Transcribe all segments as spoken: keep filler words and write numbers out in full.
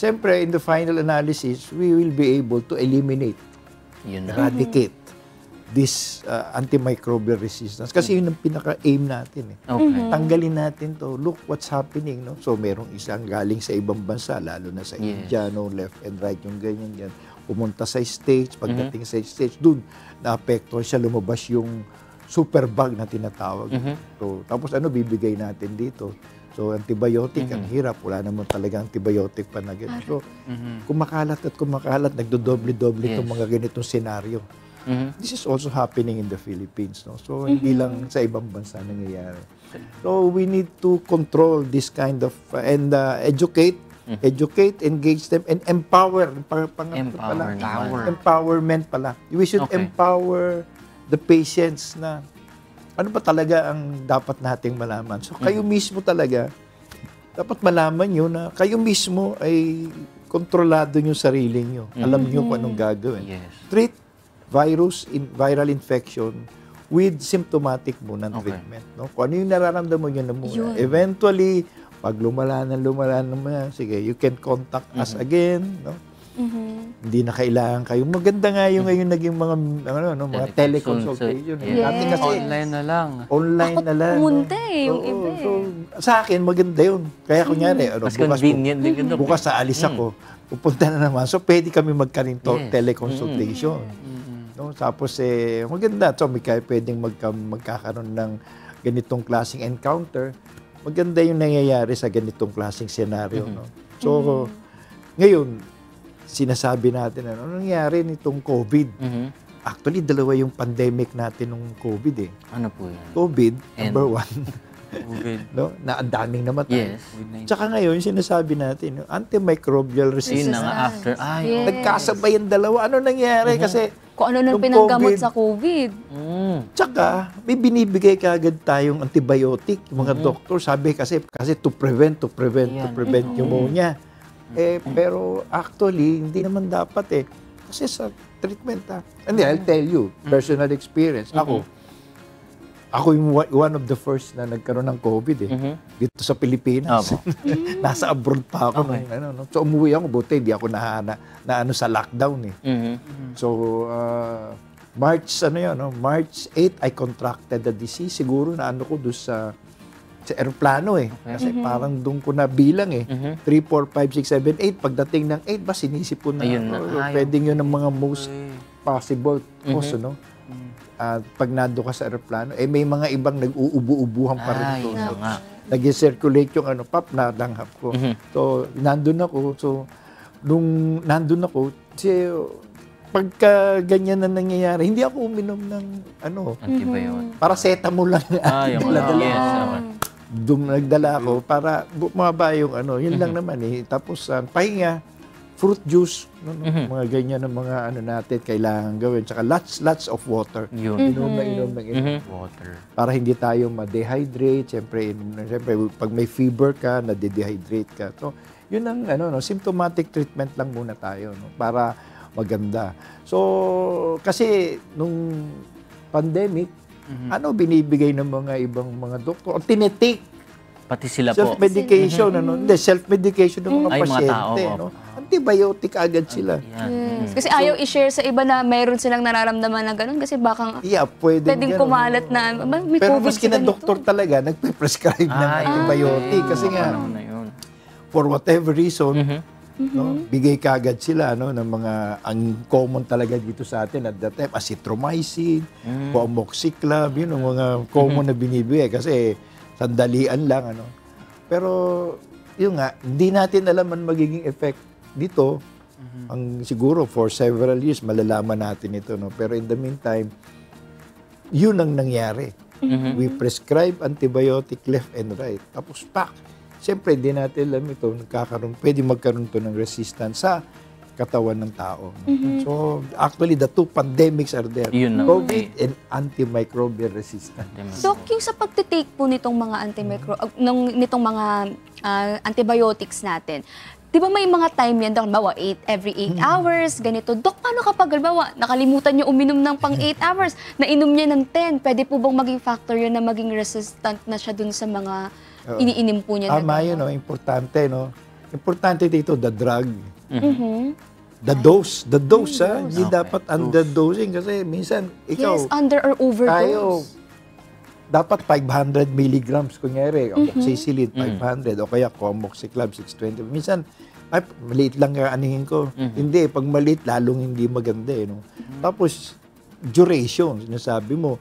siyempre, in the final analysis, we will be able to eliminate, Yun na. eradicate this uh, antimicrobial resistance. Kasi yun ang pinaka-aim natin. Eh. Okay. Tanggalin natin to. Look what's happening. No? So, merong isang galing sa ibang bansa, lalo na sa Yes. India, no? Left and right, yung ganyan yan. Pumunta sa States, pagdating sa States, dun, naapektuhan siya, lumabas yung superbug na tinatawag. Mhm. So, tapos ano bibigay natin dito? So, antibiotic, ang hirap. Wala naman talaga antibiotic pa na gano'n. So, kumakalat at kumakalat, nagdodoble-doble Yes. itong mga ganitong senaryo. Mhm. This is also happening in the Philippines. No? So, hindi lang sa ibang bansa nangyayari. So, we need to control this kind of, uh, and uh, educate, educate, engage them, and empower. Pang, pang, Empower pala, naman. empowerment pala. We should Okay. empower the patients na ano ba talaga ang dapat nating malaman. So, kayo mismo talaga, dapat malaman nyo na kayo mismo ay kontrolado nyo sarili nyo. Alam nyo kung anong gagawin. Yes. Treat virus, in, viral infection with symptomatic muna Okay. treatment. No? Kung ano yung nararamdaman nyo na muna. Yun. Eventually, pag lumala na lumala naman, sige, you can contact us again. No? Mhm. Hindi na kailangan kayo. Maganda nga yung ngayon naging mga ano, no, mga teleconsultation. Yes. Dati kasi Online na lang. online Takot na lang. pumunta no? eh, yung Oo, iba eh. so, sa akin, maganda yun. Kaya kunyari, ano, Mas bukas, convenient din yun. Doc. bukas sa alis ako, pupunta na naman. So, pwede kami magkaroon to Yes. teleconsultation. No? Tapos, eh, maganda. So, may kaya pwedeng magka, magkakaroon ng ganitong klaseng encounter. Maganda yung nangyayari sa ganitong klaseng senaryo. No? So, ngayon, sinasabi natin, ano nangyari nitong COVID? Mhm. Actually, dalawa yung pandemic natin nung COVID eh. Ano po yan? COVID, And- number one, COVID. no? Na ang daming namatay. Yes. Tsaka ngayon, sinasabi natin, yung antimicrobial Yun resistance. na nga after. Ay, Yes. Nagkasabay ang dalawa. Ano nangyari? Kasi, Kung ano nang Nung pinaggamot COVID. sa COVID. mm. tsaka, may binibigay kaagad tayong antibiotic. Yung mga doktor, sabi kasi, kasi to prevent, to prevent, to Yan. prevent pneumonia. Eh, pero actually, hindi naman dapat eh. Kasi sa treatment, ha? Hindi, I'll tell you, personal experience. Ako, ako yung wa- one of the first na nagkaroon ng COVID eh. Mhm. Dito sa Pilipinas. Opo. Nasa abroad pa ako. Okay. Nung, ano, no? So, umuwi ako, buti, hindi ako na, na, na ano, sa lockdown eh. Mhm. So, uh, March, ano yun, no? March eighth, I contracted the disease. Siguro na ano ko doon sa, sa aeroplano eh. Kasi parang doon ko na bilang eh. Mhm. three, four, five, six, seven, eight. Pagdating ng eight, ba sinisipon na Ayun ako. na. Ayaw. Pwedeng yun ang mga most possible cause, Mhm. no? At pag nando ka sa aeroplano, eh may mga ibang nag-uubo-ubuhan pa rin. Ay, doon. yun nga. Nag-circulate yung ano, pap, nadanghap ko. Mhm. So, nandun ako. So, nung nandun ako, si, pagka ganyan na nangyayari, hindi ako uminom ng ano, Antibiotic. paracetamol lang. Ah, yung Dala- ano. Yes. tama. Doon nagdala ako para bumaba yung ano, yun lang naman eh. Tapos, ang pahinga, fruit juice, no, no, mga ganyan ng mga ano natin kailangan gawin. Tsaka lots, lots of water. Yun. Inom na inom na inom. Mhm. Water. Para hindi tayo ma-dehydrate. Siyempre, inom na- siyempre, pag may fever ka, na-dehydrate ka. So, yun ang ano, no, symptomatic treatment lang muna tayo no, para maganda. So, kasi nung pandemic, ano binibigay ng mga ibang mga doktor? O tinitake. Pati sila po. Self-medication, ano? Hindi, self-medication ng mga Ay, mga pasyente. tao, no? opo. Antibiotic agad sila. Yan. Yes. Kasi ayaw i-share sa iba na mayroon silang nararamdaman na gano'n kasi baka Yeah, pwede pwedeng kumalat na "Ma- may Pero COVID maski ka na ganito." doktor talaga, nagpe-prescribe ng Ay, antibiotic. Kasi nga, Ano na yun. for whatever reason, Mhm. no, bigay kaagad sila no, ng mga, ang common talaga dito sa atin at that time, azithromycin, Mm. amoxiclav, yun ang mga common na binibigay kasi sandalian lang. ano. Pero, yun nga, hindi natin alam ang magiging effect dito. Ang siguro, for several years, malalaman natin ito. No? Pero in the meantime, yun ang nangyari. We prescribe antibiotic left and right. Tapos, pak! Siyempre, hindi natin alam ito. Nagkakaroon, pwede magkaroon to ng resistance sa katawan ng tao. So, actually, the two pandemics are there. Yun na. COVID and antimicrobial resistance. Doc, yung sa pagtitake po nitong mga antimicro, uh, nung, nitong mga ah, antibiotics natin, di ba may mga time yan, Doc, bawa eight, every eight hours, ganito. Doc, paano kapag, bawa, nakalimutan niyo uminom ng pang eight hours, nainom niya ng ten, pwede po bang maging factor yun na maging resistant na siya dun sa mga Oo. iniinim po niya? na Tama gamot? yun, no? Importante, no? importante dito, the drug. Mhm. The dose. The dose, ha? Hindi Okay. dapat underdosing kasi minsan, ikaw, Yes, under or overdose. tayo, dapat five hundred milligrams, kunyari, amoxicillin, five hundred, o kaya comoxiclab, six twenty. Minsan, ay, maliit lang yung anihin ko. Hindi, pag maliit, lalong hindi maganda, eh, no? Tapos, duration, sinasabi mo,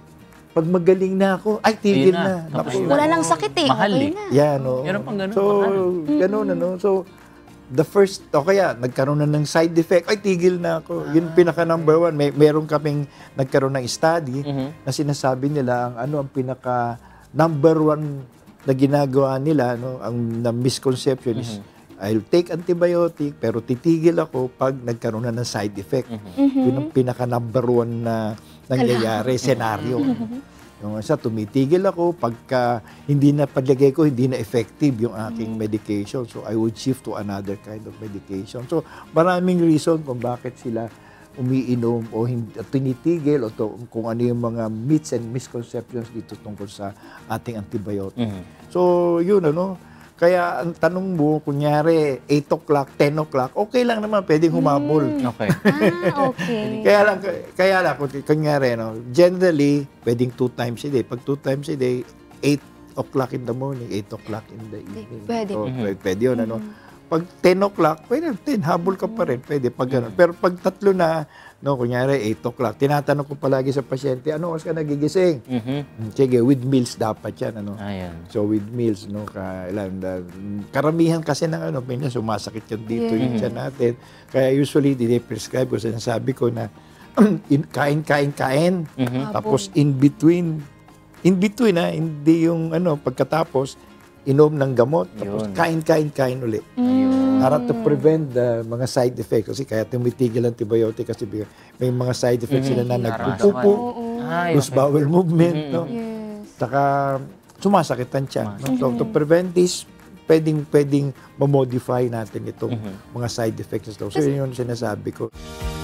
pag magaling na ako, ay, tigil Ayun na. na. Tapos Naku, Wala lang sakit eh. Mahal okay eh. na. yan, no? Meron pang ganun, So, mahal. ganun, ano? So, the first, o kaya, nagkaroon na ng side effect, ay, tigil na ako. Yun pinaka number one. May, meron kaming nagkaroon ng study Mhm. na sinasabi nila ang ano ang pinaka number one na ginagawa nila, no, ang na misconception is, I'll take antibiotic, pero titigil ako pag nagkaroon na ng side effect. Yun ang pinaka number one na nangyayari, senaryo. Yung isa, tumitigil ako pagka hindi na paglagay ko, hindi na effective yung aking medication. So, I would shift to another kind of medication. So, maraming reason kung bakit sila umiinom o hindi, tinitigil o to, kung ano yung mga myths and misconceptions dito tungkol sa ating antibiotic. Mhm. So, yun ano. Kaya ang tanong mo, kunyari, eight o'clock, ten o'clock, okay lang naman, pwedeng humabol. Okay. Ah, okay. Kaya lang, kaya lang, kung- kunyari, no, generally, pwedeng two times a day. Pag two times a day, eight o'clock in the morning, eight o'clock in the evening. Pwede. So, pwede, pwede yun, ano. Pag ten o'clock, pwede, ten, habol ka pa rin, pwede, pag ganun. Pero pag tatlo na, no, kunyari, eight o'clock, tinatanong ko palagi sa pasyente, ano oras ka nagigising? Mhm. Sige, with meals dapat yan, ano. Ayan. So with meals, no, kailan, karamihan kasi ng ano, minsan sumasakit yan dito yung tiyan natin. Kaya usually, dine-prescribe ko, sinasabi ko na in, kain, kain, kain. Mhm. Tapos in between, in between ha, hindi yung ano, pagkatapos, inom ng gamot. Tapos Yun. kain, kain, kain uli. Ayun. Para to prevent the mga side effects. Kasi kaya tumitigil ang antibiotic kasi may mga side effects sila na nagpupupo, Oo. Ay, loose okay. bowel movement, no? Yes. Saka sumasakit ang tiyan. No? So, to prevent this, pwedeng, pwedeng mamodify natin itong mga side effects. So, yun yung sinasabi ko.